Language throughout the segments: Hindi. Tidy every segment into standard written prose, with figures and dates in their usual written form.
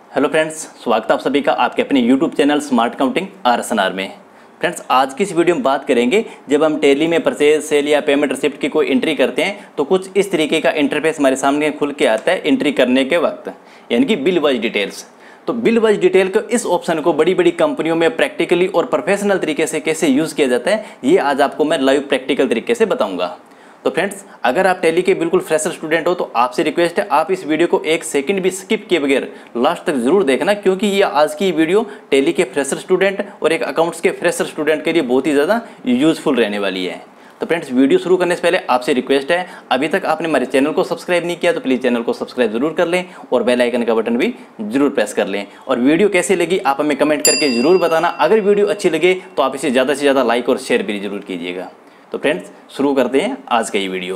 हेलो फ्रेंड्स, स्वागत है आप सभी का आपके अपने YouTube channel smart counting RSNR में। फ्रेंड्स, आज की इस वीडियो में बात करेंगे जब हम टैली में परचेज, सेल या पेमेंट रिसिप्ट की कोई एंट्री करते हैं तो कुछ इस तरीके का इंटरफेस हमारे सामने खुल के आता है एंट्री करने के वक्त, यानी कि बिल वाइज डिटेल्स। तो बिल वाइज डिटेल को इस ऑप्शन को बड़ी बड़ी कंपनियों में प्रैक्टिकली और प्रोफेशनल तरीके से कैसे यूज़ किया जाता है, ये आज आपको मैं लाइव प्रैक्टिकल तरीके से बताऊँगा। तो फ्रेंड्स, अगर आप टैली के बिल्कुल फ्रेशर स्टूडेंट हो तो आपसे रिक्वेस्ट है आप इस वीडियो को एक सेकंड भी स्किप किए बगैर लास्ट तक जरूर देखना, क्योंकि ये आज की वीडियो टैली के फ्रेशर स्टूडेंट और एक अकाउंट्स के फ्रेशर स्टूडेंट के लिए बहुत ही ज़्यादा यूजफुल रहने वाली है। तो फ्रेंड्स, वीडियो शुरू करने से पहले आपसे रिक्वेस्ट है, अभी तक आपने हमारे चैनल को सब्सक्राइब नहीं किया तो प्लीज़ चैनल को सब्सक्राइब जरूर कर लें और बेल आइकन का बटन भी जरूर प्रेस कर लें। और वीडियो कैसी लगी आप हमें कमेंट करके जरूर बताना। अगर वीडियो अच्छी लगे तो आप इसे ज़्यादा से ज़्यादा लाइक और शेयर भी जरूर कीजिएगा। तो फ्रेंड्स, शुरू करते हैं आज का ये वीडियो।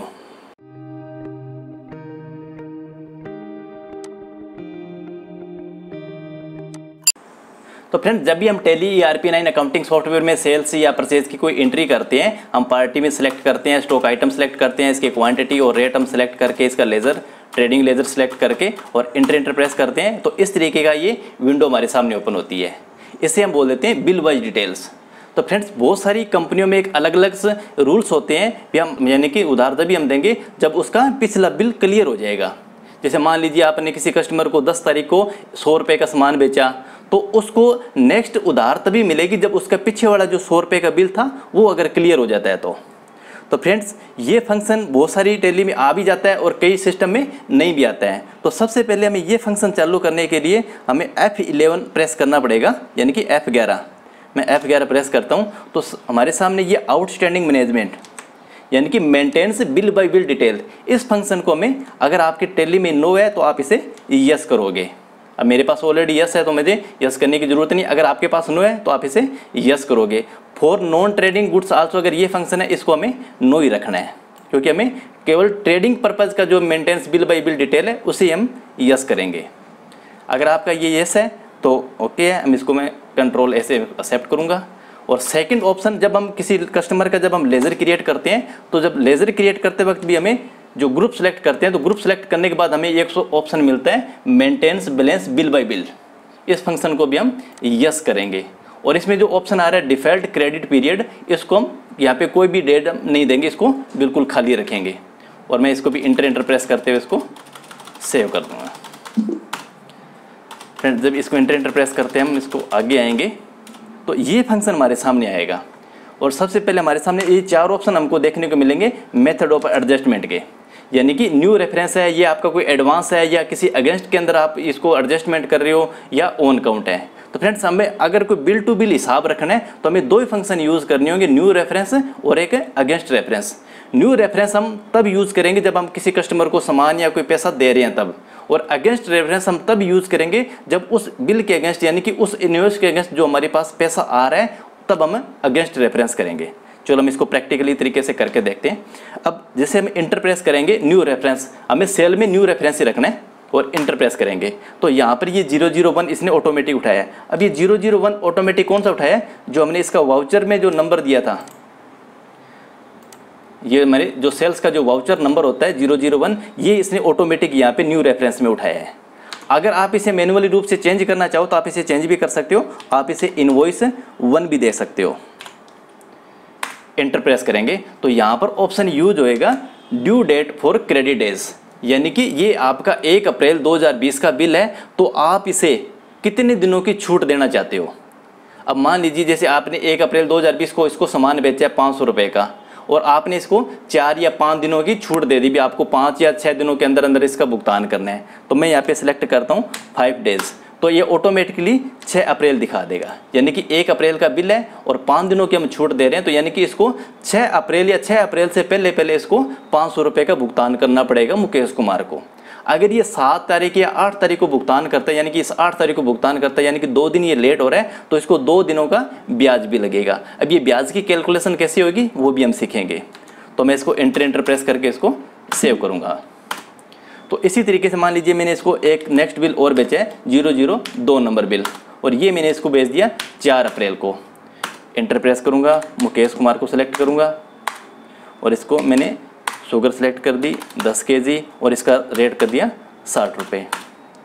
तो फ्रेंड्स, जब भी हम टैली ERP9 अकाउंटिंग सॉफ्टवेयर में सेल्स या परचेज की कोई एंट्री करते हैं, हम पार्टी में सिलेक्ट करते हैं, स्टॉक आइटम सेलेक्ट करते हैं, इसकी क्वांटिटी और रेट हम सेलेक्ट करके इसका लेजर, ट्रेडिंग लेजर सेलेक्ट करके और इंटर प्रेस करते हैं, तो इस तरीके का ये विंडो हमारे सामने ओपन होती है। इसे हम बोल देते हैं बिल वाइज डिटेल्स। तो फ्रेंड्स, बहुत सारी कंपनियों में एक अलग अलग रूल्स होते हैं भी हम, यानी कि उदाहरण भी हम देंगे जब उसका पिछला बिल क्लियर हो जाएगा। जैसे मान लीजिए आपने किसी कस्टमर को 10 तारीख को 100 रुपये का सामान बेचा, तो उसको नेक्स्ट उधार तभी मिलेगी जब उसका पीछे वाला जो 100 रुपये का बिल था वो अगर क्लियर हो जाता है तो फ्रेंड्स, ये फंक्शन बहुत सारी टैली में आ भी जाता है और कई सिस्टम में नहीं भी आता है। तो सबसे पहले हमें ये फंक्शन चालू करने के लिए हमें F11 प्रेस करना पड़ेगा, यानी कि F11। मैं F11 प्रेस करता हूँ तो हमारे सामने ये आउटस्टैंडिंग मैनेजमेंट, यानी कि maintenance bill by bill detail, इस फंक्शन को हमें, अगर आपके टैली में नो है तो आप इसे यस करोगे। अब मेरे पास ऑलरेडी यस है तो मुझे यस करने की जरूरत नहीं। अगर आपके पास नो है तो आप इसे यस करोगे। For non trading goods also, अगर ये फंक्शन है इसको हमें नो ही रखना है, क्योंकि हमें केवल ट्रेडिंग पर्पज़ का जो maintenance bill by bill detail है उसे हम यस करेंगे। अगर आपका ये यस है तो ओके है, हम इसको मैं कंट्रोल ऐसे एक्सेप्ट करूँगा। और सेकंड ऑप्शन, जब हम किसी कस्टमर का जब हम लेज़र क्रिएट करते हैं तो जब लेज़र क्रिएट करते वक्त भी हमें जो ग्रुप सेलेक्ट करते हैं, तो ग्रुप सेलेक्ट करने के बाद हमें एक ऑप्शन मिलता है maintenance balance bill by bill. इस फंक्शन को भी हम यस करेंगे। और इसमें जो ऑप्शन आ रहा है डिफ़ॉल्ट क्रेडिट पीरियड, इसको हम यहाँ पे कोई भी डेट नहीं देंगे, इसको बिल्कुल खाली रखेंगे। और मैं इसको भी इंटर प्रेस करते हुए इसको सेव कर दूँगा। फ्रेंड्स, जब इसको इंटर प्रेस करते हैं हम इसको आगे आएंगे तो ये फंक्शन हमारे सामने आएगा। और सबसे पहले हमारे सामने ये 4 ऑप्शन हमको देखने को मिलेंगे मेथड ऑफ एडजस्टमेंट के, यानी कि न्यू रेफरेंस है, ये आपका कोई एडवांस है या किसी अगेंस्ट के अंदर आप इसको एडजस्टमेंट कर रहे हो, या ऑन काउंट है। तो फ्रेंड्स, हमें अगर कोई बिल टू बिल हिसाब रखना है तो हमें 2 ही फंक्शन यूज़ करने होंगे, न्यू रेफरेंस और एक अगेंस्ट रेफरेंस। न्यू रेफरेंस हम तब यूज़ करेंगे जब हम किसी कस्टमर को सामान या कोई पैसा दे रहे हैं तब, और अगेंस्ट रेफरेंस हम तब यूज़ करेंगे जब उस बिल के अगेंस्ट, यानी कि उस इन्वॉइस के अगेंस्ट जो हमारे पास पैसा आ रहा है, तब हम अगेंस्ट रेफरेंस करेंगे। चलो हम इसको प्रैक्टिकली तरीके से करके देखते हैं। अब जैसे हम इंटर प्रेस करेंगे न्यू रेफरेंस, हमें सेल में न्यू रेफरेंस ही रखना है और इंटर प्रेस करेंगे तो यहाँ पर ये 001 इसने ऑटोमेटिक उठाया है। अब ये 001 ऑटोमेटिक कौन सा उठाया है? जो हमने इसका वाउचर में जो नंबर दिया था, ये हमारे जो सेल्स का जो वाउचर नंबर होता है 001, ये इसने ऑटोमेटिक यहाँ पे न्यू रेफरेंस में उठाया है। अगर आप इसे मैन्युअली रूप से चेंज करना चाहो तो आप इसे चेंज भी कर सकते हो, आप इसे इनवॉइस 1 भी दे सकते हो। इंटर प्रेस करेंगे तो यहाँ पर ऑप्शन यूज होएगा due date for credit days, यानी कि ये आपका 1 अप्रैल 2020 का बिल है, तो आप इसे कितने दिनों की छूट देना चाहते हो। अब मान लीजिए जैसे आपने 1 अप्रैल 2020 को इसको सामान बेचा है 500 रुपये का, और आपने इसको 4 या 5 दिनों की छूट दे दी भी, आपको 5 या 6 दिनों के अंदर अंदर इसका भुगतान करना है। तो मैं यहाँ पे सिलेक्ट करता हूँ 5 डेज, तो ये ऑटोमेटिकली 6 अप्रैल दिखा देगा, यानी कि 1 अप्रैल का बिल है और 5 दिनों की हम छूट दे रहे हैं, तो यानी कि इसको 6 अप्रैल या 6 अप्रैल से पहले इसको 500 रुपये का भुगतान करना पड़ेगा मुकेश कुमार को। अगर ये 7 तारीख या 8 तारीख को भुगतान करता है, यानी कि इस 8 तारीख को भुगतान करता है, यानी कि 2 दिन ये लेट हो रहा है, तो इसको 2 दिनों का ब्याज भी लगेगा। अब ये ब्याज की कैलकुलेशन कैसे होगी वो भी हम सीखेंगे। तो मैं इसको इंटर प्रेस करके इसको सेव करूँगा। तो इसी तरीके से मान लीजिए मैंने इसको एक नेक्स्ट बिल और बेचा है 002 नंबर बिल, और ये मैंने इसको बेच दिया 4 अप्रैल को। इंटर प्रेस करूँगा, मुकेश कुमार को सिलेक्ट करूँगा और इसको मैंने शुगर सेलेक्ट कर दी 10 kg और इसका रेट कर दिया 60 रुपये।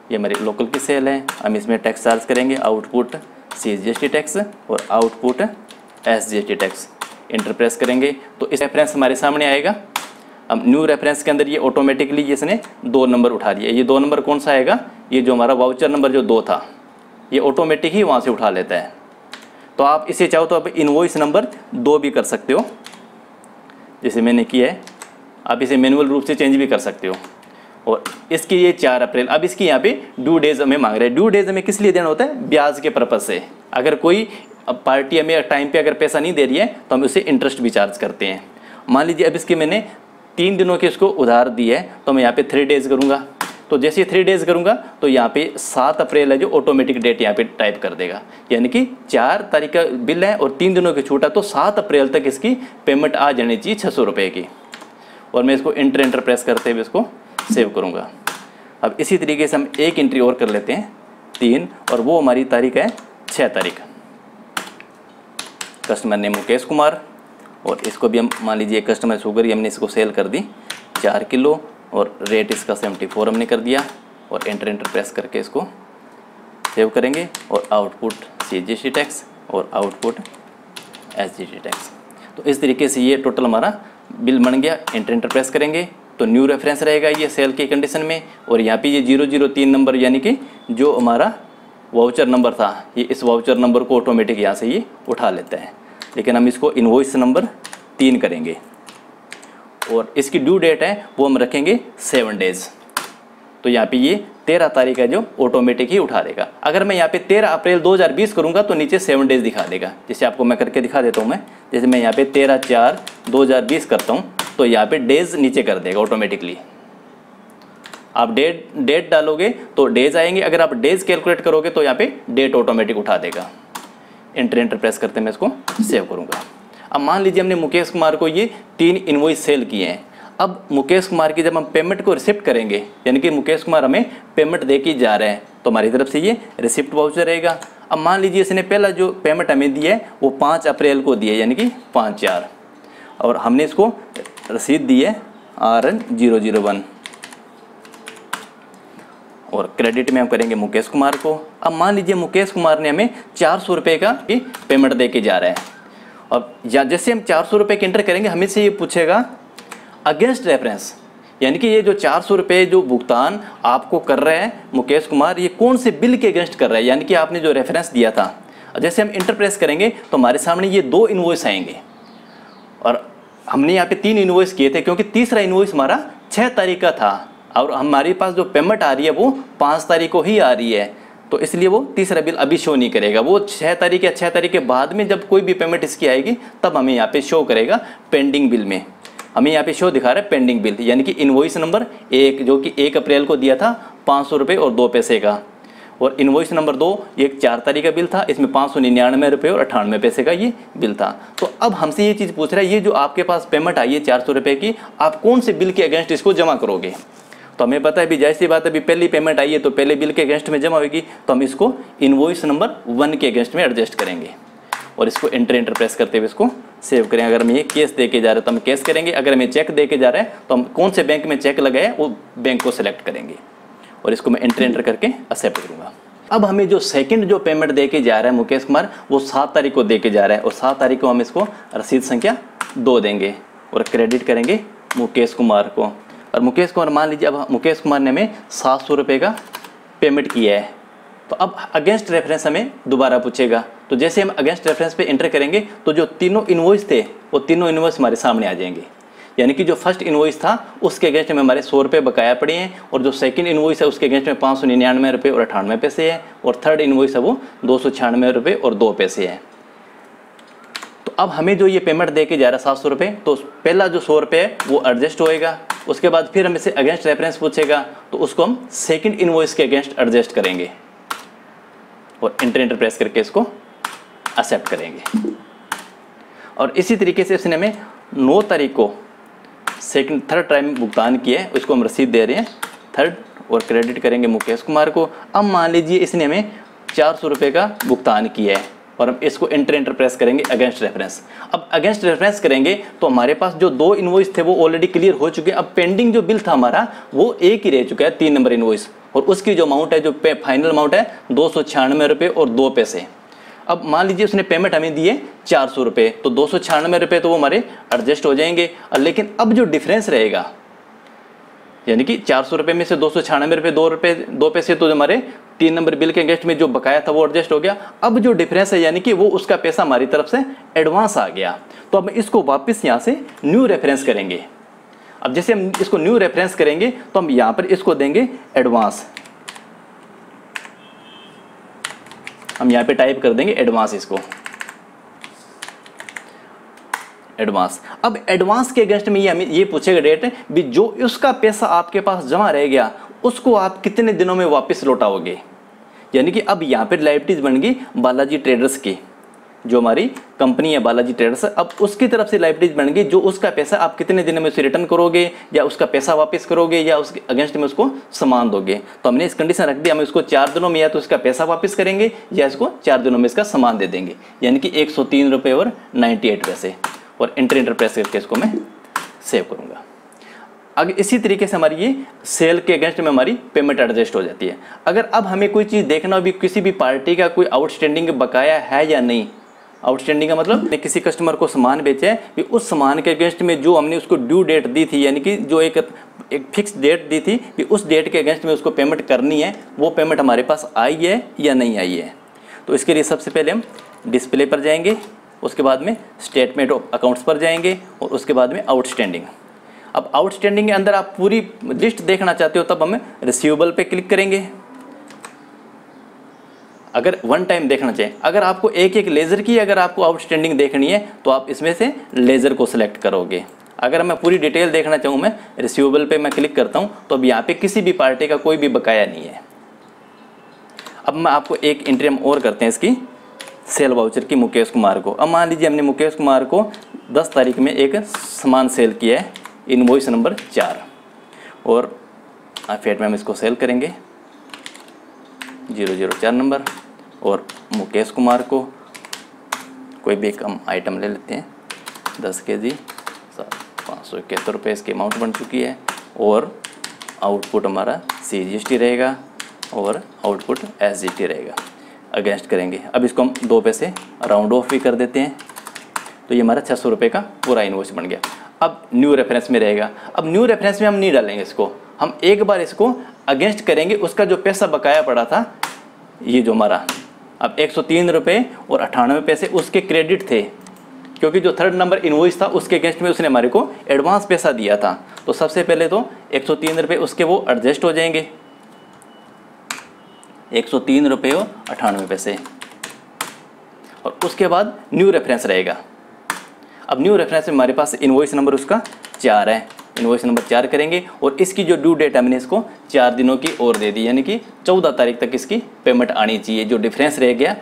ये हमारी लोकल की सेल है, हम इसमें टैक्स चार्ज करेंगे, आउटपुट CGST टैक्स और output SGST tax. Enter press करेंगे तो इस रेफरेंस हमारे सामने आएगा। अब न्यू रेफरेंस के अंदर ये ऑटोमेटिकली इसने 2 नंबर उठा लिया। ये 2 नंबर कौन सा आएगा, ये जो हमारा वाउचर नंबर जो 2 था, ये ऑटोमेटिक ही वहाँ से उठा लेता है। तो आप इसे चाहो तो आप इनवॉइस नंबर 2 भी कर सकते हो, जैसे मैंने किया है। आप इसे मैनुअल रूप से चेंज भी कर सकते हो। और इसकी ये 4 अप्रैल, अब इसकी यहाँ पे ड्यू डेज हमें मांग रहे हैं। ड्यू डेज हमें किस लिए देना होता है, ब्याज के पर्पज़ से। अगर कोई पार्टी हमें टाइम पे अगर पैसा नहीं दे रही है तो हम उसे इंटरेस्ट भी चार्ज करते हैं। मान लीजिए अब इसके मैंने 3 दिनों के इसको उधार दी है, तो मैं यहाँ पे 3 डेज़ करूँगा। तो जैसे 3 डेज़ करूँगा तो यहाँ पे 7 अप्रैल है जो ऑटोमेटिक डेट यहाँ पे टाइप कर देगा। यानी कि 4 तारीख का बिल है और 3 दिनों की छूट है, तो 7 अप्रैल तक इसकी पेमेंट आ जानी चाहिए 600 रुपये की। और मैं इसको इंटर प्रेस करते हुए इसको सेव करूँगा। अब इसी तरीके से हम एक एंट्री और कर लेते हैं 3, और वो हमारी तारीख है 6 तारीख। कस्टमर नेम मुकेश कुमार, और इसको भी हम मान लीजिए कस्टमर शुगर ही हमने इसको सेल कर दी 4 किलो, और रेट इसका 74 हमने कर दिया। और इंटर प्रेस करके इसको सेव करेंगे, और आउटपुट CGST टैक्स और आउटपुट SGST टैक्स। तो इस तरीके से ये टोटल हमारा बिल बन गया। इंटर प्रेस करेंगे तो न्यू रेफरेंस रहेगा ये सेल की कंडीशन में, और यहाँ पे ये 003 नंबर यानी कि जो हमारा वाउचर नंबर था, ये इस वाउचर नंबर को ऑटोमेटिक यहाँ से ये उठा लेता है। लेकिन हम इसको इनवॉइस नंबर 3 करेंगे, और इसकी ड्यू डेट है वो हम रखेंगे 7 डेज़। तो यहाँ पे ये 13 तारीख है जो ऑटोमेटिक ही उठा देगा। अगर मैं यहाँ पे 13 अप्रैल 2020 करूँगा तो नीचे 7 डेज़ दिखा देगा। जैसे आपको मैं करके दिखा देता हूँ मैं, जैसे मैं यहाँ पे 13/4/2020 करता हूँ तो यहाँ पे डेज़ नीचे कर देगा ऑटोमेटिकली। आप डेट डालोगे तो डेज़ आएंगे, अगर आप डेज़ कैलकुलेट करोगे तो यहाँ पे डेट ऑटोमेटिक उठा देगा। इंटर प्रेस करते मैं इसको सेव करूँगा। अब मान लीजिए हमने मुकेश कुमार को ये 3 इनवॉइस सेल किए हैं। अब मुकेश कुमार की जब हम पेमेंट को रिसिप्ट करेंगे, यानी कि मुकेश कुमार हमें पेमेंट दे के जा रहे हैं, तो हमारी तरफ से ये रिसिप्ट वाउचर रहेगा। अब मान लीजिए इसने पहला जो पेमेंट हमें दी है वो 5 अप्रैल को दी है, यानी कि 5/4, और हमने इसको रसीद दी है RN001, और क्रेडिट में हम करेंगे मुकेश कुमार को। अब मान लीजिए मुकेश कुमार ने हमें 400 रुपये का पेमेंट दे के जा रहे हैं, और जैसे हम 400 रुपये के एंटर करेंगे हमें से ये पूछेगा अगेंस्ट रेफरेंस, यानी कि ये जो 400 रुपये जो भुगतान आपको कर रहे हैं मुकेश कुमार, ये कौन से बिल के अगेंस्ट कर रहा है, यानी कि आपने जो रेफरेंस दिया था। जैसे हम इंटर प्रेस करेंगे तो हमारे सामने ये 2 इनवॉइस आएंगे, और हमने यहाँ पे 3 इनवॉइस किए थे क्योंकि तीसरा इनवॉइस हमारा 6 तारीख का था, और हमारे पास जो पेमेंट आ रही है वो 5 तारीख को ही आ रही है, तो इसलिए वो तीसरा बिल अभी शो नहीं करेगा। वो 6 तारीख या 6 तारीख के बाद में जब कोई भी पेमेंट इसकी आएगी तब हमें यहाँ पे शो करेगा पेंडिंग बिल में। हमें यहाँ पे शो दिखा रहा है पेंडिंग बिल, यानी कि इनवॉइस नंबर 1 जो कि 1 अप्रैल को दिया था 500 रुपये और 2 पैसे का, और इनवॉइस नंबर 2 ये 4 तारीख का बिल था, इसमें 599 रुपये और 98 पैसे का ये बिल था। तो अब हमसे ये चीज़ पूछ रहा है, ये जो आपके पास पेमेंट आई है 400 रुपये की, आप कौन से बिल के अगेंस्ट इसको जमा करोगे। तो हमें पता है अभी जाहिर सी बात है, अभी पहली पेमेंट आई है तो पहले बिल के अगेंस्ट में जमा होगी, तो हम इसको इनवॉइस नंबर 1 के अगेंस्ट में एडजस्ट करेंगे, और इसको इंटर प्रेस करते हुए इसको सेव करें। अगर हम ये कैश दे के जा रहे हैं तो हम कैश करेंगे, अगर हमें चेक दे के जा रहे हैं तो हम कौन से बैंक में चेक लगाए वो बैंक को सिलेक्ट करेंगे, और इसको मैं इंटर करके एक्सेप्ट करूँगा। अब हमें जो सेकंड जो पेमेंट दे के जा रहा है मुकेश कुमार वो 7 तारीख को दे के जा रहा है, और 7 तारीख को हम इसको रसीद संख्या 2 देंगे और क्रेडिट करेंगे मुकेश कुमार को। और मुकेश कुमार मान लीजिए अब मुकेश कुमार ने हमें 700 रुपये का पेमेंट किया है, तो अब अगेंस्ट रेफरेंस हमें दोबारा पूछेगा। तो जैसे हम अगेंस्ट रेफरेंस पे एंटर करेंगे तो जो तीनों इनवॉइस थे वो तीनों इनवॉइस हमारे सामने आ जाएंगे, यानी कि जो फर्स्ट इनवॉइस था उसके अगेंस्ट में हमारे 100 रुपये बकाया पड़े हैं, और जो सेकंड इनवॉइस है उसके अगेंस्ट में 599 रुपये और 98 पैसे है, और थर्ड इनवॉइस है वो 296 रुपये और 2 पैसे है। तो अब हमें जो ये पेमेंट दे के जा रहा है 700 रुपये, तो पहला जो 100 रुपये है वो एडजस्ट होएगा, उसके बाद फिर हमें से अगेंस्ट रेफरेंस पूछेगा तो उसको हम सेकंड इनवॉइस के अगेंस्ट एडजस्ट करेंगे, और इंटर प्रेस करके इसको एक्सेप्ट करेंगे। और इसी तरीके से इसने हमें 9 तारीख को थर्ड टाइम भुगतान किया है, उसको हम रसीद दे रहे हैं थर्ड, और क्रेडिट करेंगे मुकेश कुमार को। अब मान लीजिए इसने हमें 400 रुपये का भुगतान किया है, और हम इसको इंटर प्रेस करेंगे अगेंस्ट रेफरेंस। अब अगेंस्ट रेफरेंस करेंगे तो हमारे पास जो 2 इनवॉइस थे वो ऑलरेडी क्लियर हो चुके हैं। अब पेंडिंग जो बिल था हमारा वो एक ही रह चुका है, 3 नंबर इनवॉइस, और उसकी जो अमाउंट है, जो फाइनल अमाउंट है 296 रुपये और 2 पैसे। अब मान लीजिए उसने पेमेंट हमें दिए 400 रुपये, तो 296 रुपये तो वो हमारे एडजस्ट हो जाएंगे। लेकिन अब जो डिफरेंस रहेगा, यानी कि 400 रुपये में से 296 रुपये 2 पैसे तो हमारे 3 नंबर बिल के अगेंस्ट में जो बकाया था वो एडजस्ट हो गया। अब जो डिफरेंस है यानी कि वो उसका पैसा हमारी तरफ से एडवांस आ गया, तो अब इसको वापस यहाँ से न्यू रेफरेंस करेंगे। अब जैसे हम इसको न्यू रेफरेंस करेंगे तो हम यहाँ पर इसको देंगे एडवांस, हम यहाँ पे टाइप कर देंगे एडवांस, इसको एडवांस। अब एडवांस के अगेंस्ट में ये हमें ये पूछेगा डेट भी, जो उसका पैसा आपके पास जमा रह गया उसको आप कितने दिनों में वापस लौटाओगे। यानी कि अब यहाँ पे लायबिलिटीज बन गई बालाजी ट्रेडर्स की, जो हमारी कंपनी है बालाजी ट्रेडर्स, अब उसकी तरफ से लायबिलिटीज बन गई, जो उसका पैसा आप कितने दिनों में उसे रिटर्न करोगे, या उसका पैसा वापस करोगे, या उसके अगेंस्ट में उसको सामान दोगे। तो हमने इस कंडीशन रख दी, हम इसको 4 दिनों में या तो इसका पैसा वापस करेंगे या इसको 4 दिनों में इसका सामान दे देंगे, यानी कि 103 रुपये और 98 पैसे। और इंटर प्रेस करके इसको मैं सेव करूँगा। आगे इसी तरीके से हमारी ये सेल के अगेंस्ट में हमारी पेमेंट एडजस्ट हो जाती है। अगर अब हमें कोई चीज़ देखना हो भी, किसी भी पार्टी का कोई आउटस्टैंडिंग बकाया है या नहीं, आउटस्टैंडिंग का मतलब किसी कस्टमर को सामान बेचा है कि उस सामान के अगेंस्ट में जो हमने उसको ड्यू डेट दी थी, यानी कि जो एक फिक्स डेट दी थी कि उस डेट के अगेंस्ट में उसको पेमेंट करनी है, वो पेमेंट हमारे पास आई है या नहीं आई है। तो इसके लिए सबसे पहले हम डिस्प्ले पर जाएंगे, उसके बाद में स्टेटमेंट ऑफ अकाउंट्स पर जाएंगे और उसके बाद में आउटस्टैंडिंग। अब आउटस्टैंडिंग के अंदर आप पूरी लिस्ट देखना चाहते हो तब हमें रिसीवेबल पे क्लिक करेंगे, अगर वन टाइम देखना चाहिए। अगर आपको एक एक लेज़र की अगर आपको आउटस्टैंडिंग देखनी है तो आप इसमें से लेज़र को सिलेक्ट करोगे। अगर मैं पूरी डिटेल देखना चाहूँ, मैं रिसीवेबल पे मैं क्लिक करता हूँ तो अब यहाँ पे किसी भी पार्टी का कोई भी बकाया नहीं है। अब मैं आपको एक एंट्री हम और करते हैं इसकी, सेल वाउचर की मुकेश कुमार को। अब मान लीजिए हमने मुकेश कुमार को 10 तारीख में एक सामान सेल किया है, इनवॉइस नंबर 4, और फेट में हम इसको सेल करेंगे 004 नंबर, और मुकेश कुमार को कोई भी एक हम आइटम ले लेते हैं 10 kg 571 रुपये इसकी अमाउंट बन चुकी है, और आउटपुट हमारा CGST रहेगा और आउटपुट SGT रहेगा। अगेंस्ट करेंगे, अब इसको हम 2 पैसे राउंड ऑफ भी कर देते हैं, तो ये हमारा 600 रुपये का पूरा इनवॉइस बन गया। अब न्यू रेफरेंस में रहेगा। अब न्यू रेफरेंस में हम नहीं डालेंगे इसको, हम एक बार इसको अगेंस्ट करेंगे उसका जो पैसा बकाया पड़ा था, ये जो हमारा अब 103 रुपये और 98 पैसे उसके क्रेडिट थे, क्योंकि जो 3rd नंबर इनवॉइस था उसके अगेंस्ट में उसने हमारे को एडवांस पैसा दिया था। तो सबसे पहले तो 103 रुपये उसके वो एडजस्ट हो जाएंगे, 103 रुपये और 98 पैसे, और उसके बाद न्यू रेफरेंस रहेगा। अब न्यू रेफरेंस में हमारे पास इनवॉइस नंबर उसका 4 है, इनवॉइस नंबर 4 करेंगे, और इसकी जो ड्यू डेट हमने इसको 4 दिनों की और दे दी, यानी कि 14 तारीख तक इसकी पेमेंट आनी चाहिए। जो डिफरेंस रह गया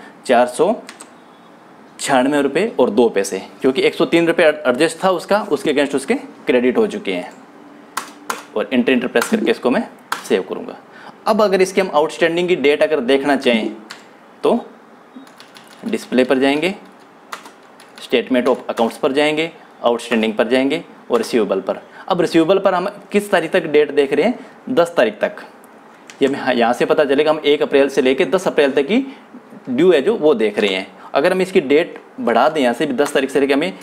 496 रुपये और 2 पैसे, क्योंकि 103 रुपये एडजस्ट था उसका, उसके अगेंस्ट उसके क्रेडिट हो चुके हैं। और इंटर प्रेस करके इसको मैं सेव करूँगा। अब अगर इसके हम आउटस्टैंडिंग की डेट अगर देखना चाहें तो डिस्प्ले पर जाएंगे, स्टेटमेंट ऑफ अकाउंट्स पर जाएंगे, आउटस्टैंडिंग पर जाएंगे और रिसीवेबल पर। अब रिसीवेबल पर हम किस तारीख तक डेट देख रहे हैं, 10 तारीख तक। ये हमें यहाँ से पता चलेगा, हम 1 अप्रैल से लेकर 10 अप्रैल तक की ड्यू है जो वो देख रहे हैं। अगर हम इसकी डेट बढ़ा दें यहाँ से भी 10 तारीख से लेकर हमें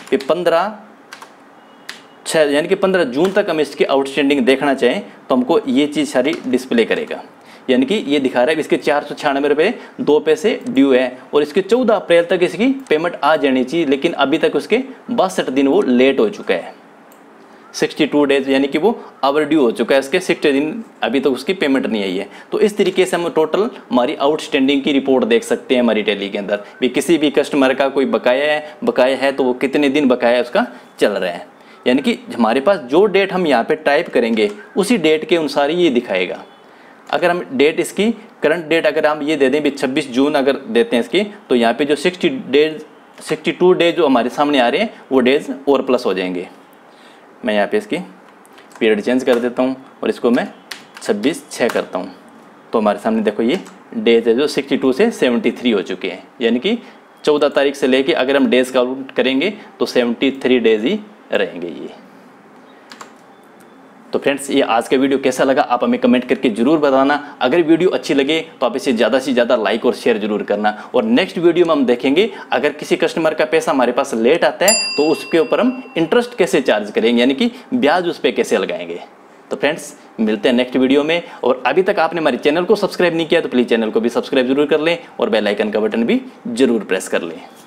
15/6 यानी कि 15 जून तक हम इसकी आउटस्टैंडिंग देखना चाहें तो हमको ये चीज़ सारी डिस्प्ले करेगा। यानी कि ये दिखा रहा है इसके 496 रुपये 2 पैसे ड्यू है, और इसके 14 अप्रैल तक इसकी पेमेंट आ जानी चाहिए, लेकिन अभी तक उसके 62 दिन वो लेट हो चुका है, 62 डेज, यानी कि वो ओवर ड्यू हो चुका है, इसके 60 दिन अभी तक उसकी पेमेंट नहीं आई है। तो इस तरीके से हम टोटल हमारी आउटस्टैंडिंग की रिपोर्ट देख सकते हैं हमारी टैली के अंदर भी। किसी भी कस्टमर का कोई बकाया है तो वो कितने दिन बकाया उसका चल रहा है, यानी कि हमारे पास जो डेट हम यहाँ पे टाइप करेंगे उसी डेट के अनुसार ही ये दिखाएगा। अगर हम डेट इसकी करंट डेट अगर हम ये दे दें भी 26 जून अगर देते हैं इसकी, तो यहाँ पे जो 62 डेज जो हमारे सामने आ रहे हैं वो डेज और प्लस हो जाएंगे। मैं यहाँ पे इसकी पीरियड चेंज कर देता हूँ और इसको मैं 26/6 करता हूँ, तो हमारे सामने देखो ये डेज है जो 62 से 73 हो चुके हैं, यानी कि 14 तारीख से लेके अगर हम डेज काउंट करेंगे तो 73 डेज ही रहेंगे ये। तो फ्रेंड्स ये आज का वीडियो कैसा लगा आप हमें कमेंट करके जरूर बताना। अगर वीडियो अच्छी लगे तो आप इसे ज़्यादा से ज़्यादा लाइक और शेयर जरूर करना। और नेक्स्ट वीडियो में हम देखेंगे अगर किसी कस्टमर का पैसा हमारे पास लेट आता है तो उसके ऊपर हम इंटरेस्ट कैसे चार्ज करेंगे, यानी कि ब्याज उस पर कैसे लगाएंगे। तो फ्रेंड्स मिलते हैं नेक्स्ट वीडियो में। और अभी तक आपने हमारे चैनल को सब्सक्राइब नहीं किया तो प्लीज़ चैनल को भी सब्सक्राइब जरूर कर लें और बेल आइकन का बटन भी जरूर प्रेस कर लें।